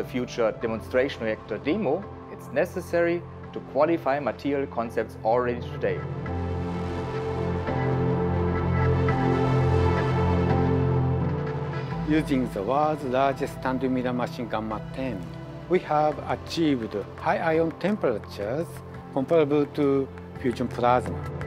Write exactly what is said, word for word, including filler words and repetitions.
the future demonstration reactor demo, it's necessary to qualify material concepts already today. Using the world's largest tandem mirror machine Gamma ten, we have achieved high ion temperatures comparable to fusion plasma.